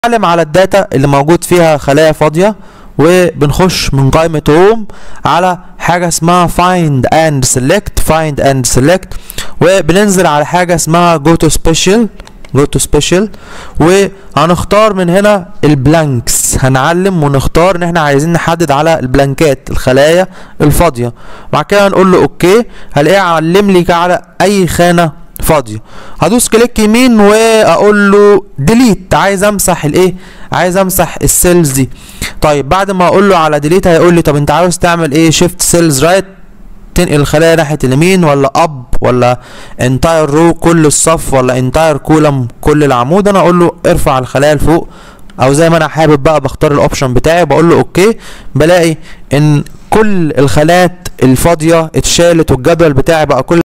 بنعلم على الداتا اللي موجود فيها خلايا فاضية، وبنخش من قائمة روم على حاجة اسمها find and select وبننزل على حاجة اسمها go to special وهنختار من هنا البلانكس. هنعلم ونختار ان احنا عايزين نحدد على البلانكات الخلايا الفاضية. بعد كده هنقول له اوكي، هلاقيه علم لي على اي خانة فاضية. هدوس كليك يمين واقول له ديليت، عايز امسح الايه، عايز امسح السيلز دي. طيب بعد ما اقول له على ديليت هيقول لي طب انت عاوز تعمل ايه، شيفت سيلز رايت، تنقل الخلايا ناحيه اليمين، ولا اب، ولا انتاير رو كل الصف، ولا انتاير كولم كل العمود. انا اقول له ارفع الخلايا لفوق، او زي ما انا حابب بقى بختار الاوبشن بتاعي، بقول له اوكي. بلاقي ان كل الخانات الفاضيه اتشالت والجدول بتاعي بقى كل